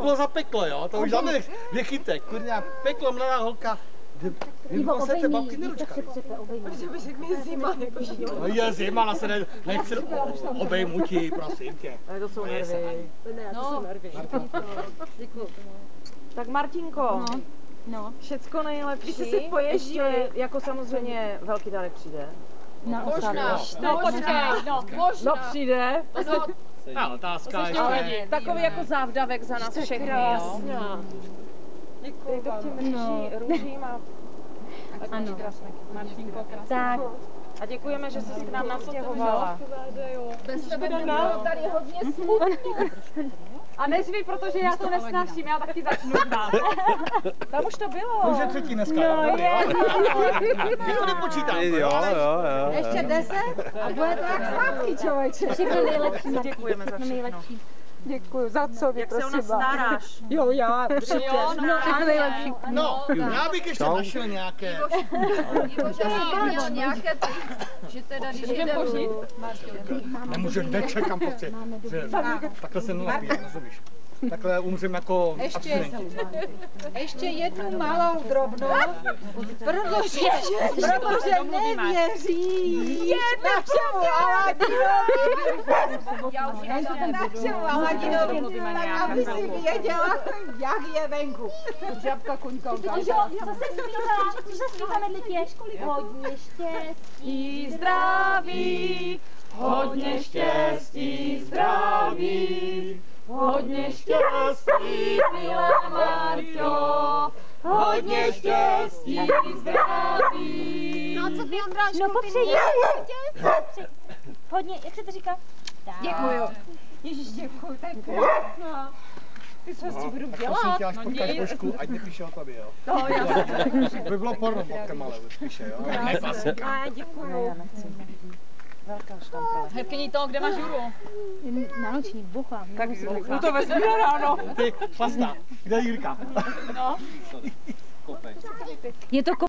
bylo za peklo, jo? To už žádný nechytek, kurňa, peklo, mladá holka. Vy posledce babky neručka. Protože by řekl mi zima, jako šílený. No je zima, ale se nechce obejmutí, prosím tě. Ale to jsou nervy. Ne, to jsou nervy. Děkuju. Tak Martinko, No. všecko nejlepší. Když si poježdí, jako samozřejmě velký dárek přijde. Možná. No počkej, možná. No přijde. Ta otázka ještě. Ale takový jako závdavek za nás všechny, jo. Děkuju vám. No. Růžím a ano. Martinko, Tak. a děkujeme, že jsi k nám nastěhovala. Bez tebe nebylo tady hodně smutný. A neřvi, protože já to nesnáším, já taky začnu dát. Tam už to bylo. Už je třetí dneska, jo? Dobrý, jo? Ty to nepočítám. Jo. Ještě 10 a bude to jak sladký, člověče. Všechno nejlepší, Martin. Děkujeme za Všechno všechno. nejlepší. Děkuju, za co vy, Jak se o nás staráš? Jo, já, určitě. No, všechno nejlepší. No, já bych ještě našel nějaké. Ivo, že jsi měl nějaké ty, že teda, když jde Nemůžu, nečekám prostě. Takhle se nenapíjem, rozumíš? Takhle umřem jako abstinenti. ještě jednu malou drobnost, protože nevěří našemu Aladinovi, tak aby si věděla, jak je venku. Žabka, kuňka, Co se zpívá medlitě? Hodně štěstí, Zdraví, hodně štěstí, zdraví, hodně štěstí, milé Marťo, hodně štěstí, zdraví. No co ty, Ondráčku? No popřeji. Hodně, jak se to říká? Děkuju. Ježíš, děkuju, tak krásná. Ty co si budu dělat? Prosím tě, až potkáš Božku, ať nepíše o tobě, jo? No, jasně. By bylo porno fotka malé, už píše, jo? Ne, klasika. Děkuju. Velká štampele. Hebkyni to, kde máš Juru? Na noční bucha. Tak to vezmi na ráno. Ty, chlasta, kde je Jirka? No. Je to